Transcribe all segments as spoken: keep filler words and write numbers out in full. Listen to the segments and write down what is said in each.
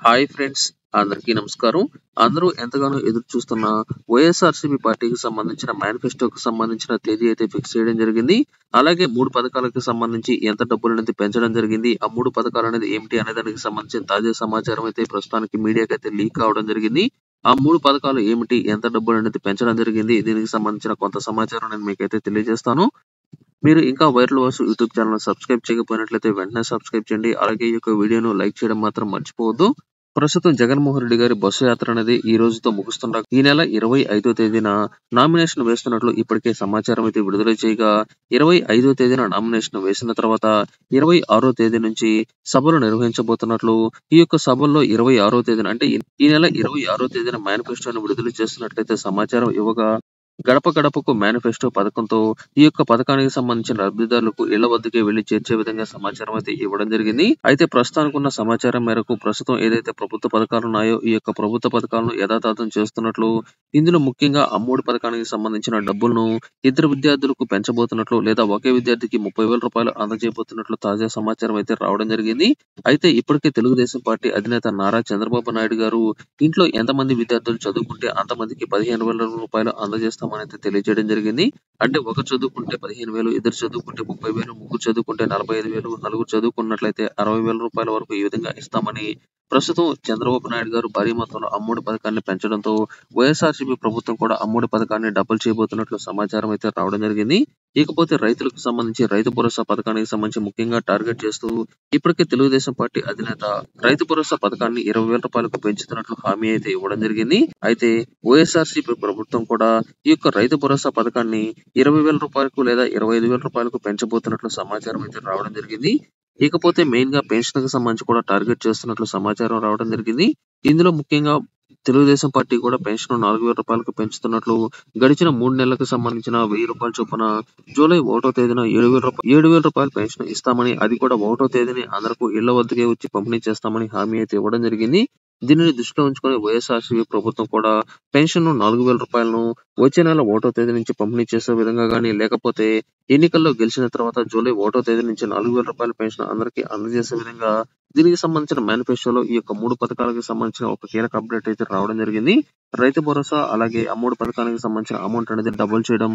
Hi friends, అందరికీ నమస్కారం. అందరూ ఎంతగానో ఎదురు చూస్తున్న వైఎస్ఆర్సీపీ పార్టీకి సంబంధించిన మేనిఫెస్టోకి సంబంధించిన తేదీ అయితే ఫిక్స్ చేయడం జరిగింది. అలాగే మూడు పథకాలకు సంబంధించి ఎంత డబ్బులు అనేది పెంచడం జరిగింది, ఆ మూడు పథకాలు అనేది ఏమిటి అనే దానికి సంబంధించిన తాజా సమాచారం అయితే ప్రస్తుతానికి మీడియాకి అయితే లీక్ అవడం జరిగింది. ఆ మూడు పథకాలు ఏమిటి, ఎంత డబ్బులు అనేది పెంచడం జరిగింది, దీనికి సంబంధించిన కొంత సమాచారం నేను మీకైతే తెలియజేస్తాను. మీరు ఇంకా viral voice YouTube channel subscribe చేయకపోయినట్లయితే వెంటనే సబ్స్క్రైబ్ చేయండి. అలాగే ఈ యొక్క వీడియోను లైక్ చేయడం మాత్రం మర్చిపోవద్దు. ప్రస్తుతం జగన్మోహన్ రెడ్డి గారి బస్సు యాత్ర అనేది ఈ రోజుతో ముగుస్తుండగా ఈ నెల ఇరవై ఐదో తేదీన నామినేషన్ వేస్తున్నట్లు ఇప్పటికే సమాచారం అయితే విడుదల చేయగా, ఇరవై ఐదో తేదీన నామినేషన్ వేసిన తర్వాత ఇరవై ఆరో తేదీ నుంచి సభలు నిర్వహించబోతున్నట్లు, ఈ యొక్క సభల్లో ఇరవై ఆరో తేదీన అంటే ఈ నెల ఇరవై ఆరో తేదీన మేనిఫెస్టోను విడుదల చేస్తున్నట్లయితే సమాచారం ఇవ్వగా, గడప గడపకు మేనిఫెస్టో పథకంతో ఈ యొక్క పథకానికి సంబంధించిన లబ్ధిదారులకు ఇళ్ల వద్దకే వెళ్లి చేర్చే విధంగా సమాచారం అయితే ఇవ్వడం జరిగింది. అయితే ప్రస్తుతానికి ఉన్న సమాచారం మేరకు ప్రస్తుతం ఏదైతే ప్రభుత్వ పథకాలు ఉన్నాయో ఈ యొక్క ప్రభుత్వ పథకాలను యథాతథం చేస్తున్నట్లు, ఇందులో ముఖ్యంగా అమ్మఒడి పథకానికి సంబంధించిన డబ్బులను ఇద్దరు విద్యార్థులకు పెంచబోతున్నట్లు లేదా ఒకే విద్యార్థికి ముప్పై వేల రూపాయలు అందజేయబోతున్నట్లు తాజా సమాచారం అయితే రావడం జరిగింది. అయితే ఇప్పటికే తెలుగుదేశం పార్టీ అధినేత నారా చంద్రబాబు నాయుడు గారు ఇంట్లో ఎంతమంది విద్యార్థులు చదువుకుంటే అంతమందికి పదిహేను వేల రూపాయలు అందజేస్తామని అయితే తెలియజేయడం జరిగింది. అంటే ఒకరు చదువుకుంటే పదిహేను వేలు, ఇద్దరు చదువుకుంటే ముప్పై వేలు, ముగ్గురు చదువుకుంటే నలభై ఐదు వేలు, నలుగురు చదువుకున్నట్లయితే అరవై వేల రూపాయల వరకు ఈ విధంగా ఇస్తామని ప్రస్తుతం చంద్రబాబు నాయుడు గారు భారీ మొత్తంలో అమ్మఒడి పథకాన్ని పెంచడంతో వైఎస్ఆర్సీపీ ప్రభుత్వం కూడా అమ్మఒడి పథకాన్ని డబుల్ చేయబోతున్నట్లు సమాచారం అయితే రావడం జరిగింది. ఇకపోతే రైతులకు సంబంధించి రైతు భరోసా పథకానికి సంబంధించి ముఖ్యంగా టార్గెట్ చేస్తూ ఇప్పటికే తెలుగుదేశం పార్టీ అధినేత రైతు భరోసా పథకాన్ని ఇరవై వేల రూపాయలకు పెంచుతున్నట్లు హామీ అయితే ఇవ్వడం జరిగింది. అయితే వైఎస్ఆర్సీపీ ప్రభుత్వం కూడా ఈ యొక్క రైతు భరోసా పథకాన్ని ఇరవై వేల రూపాయలకు లేదా ఇరవై ఐదు వేల రూపాయలకు పెంచబోతున్నట్లు సమాచారం అయితే రావడం జరిగింది. ఇకపోతే మెయిన్ గా పెన్షన్ కి సంబంధించి కూడా టార్గెట్ చేస్తున్నట్లు సమాచారం రావడం జరిగింది. ఇందులో ముఖ్యంగా తెలుగుదేశం పార్టీ కూడా పెన్షన్ నాలుగు వేల రూపాయలకు పెంచుతున్నట్లు, గడిచిన మూడు నెలలకు సంబంధించిన వెయ్యి రూపాయల చొప్పున జూలై ఒకటో తేదీన ఏడు వేల రూపాయలు ఏడు వేల రూపాయలు పెన్షన్ ఇస్తామని, అది కూడా ఒకటో తేదీని అందరికీ ఇళ్ల వద్దకే వచ్చి పంపిణీ చేస్తామని హామీ అయితే ఇవ్వడం జరిగింది. దీనిని దృష్టిలో ఉంచుకొని వైఎస్ఆర్సీపీ ప్రభుత్వం కూడా పెన్షన్ నాలుగు వేల రూపాయలను వచ్చే నెల ఒకటో తేదీ నుంచి పంపిణీ చేసే విధంగా కానీ, లేకపోతే ఎన్నికల్లో గెలిచిన తర్వాత జూలై ఒకటో తేదీ నుంచి నాలుగు వేల రూపాయల పెన్షన్ అందరికీ అందజేసే విధంగా దీనికి సంబంధించిన మేనిఫెస్టోలో ఈ యొక్క మూడు పథకాలకు సంబంధించిన ఒక కీలక అప్డేట్ అయితే రావడం జరిగింది. రైతు భరోసా అలాగే అమ్మఒడి పథకానికి సంబంధించిన అమౌంట్ అనేది డబుల్ చేయడం,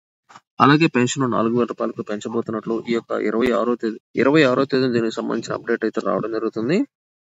అలాగే పెన్షన్ నాలుగు వేల రూపాయలకు పెంచబోతున్నట్లు ఈ యొక్క ఇరవై ఆరో తేదీ ఇరవై ఆరో తేదీ దీనికి సంబంధించిన అప్డేట్ అయితే రావడం జరుగుతుంది.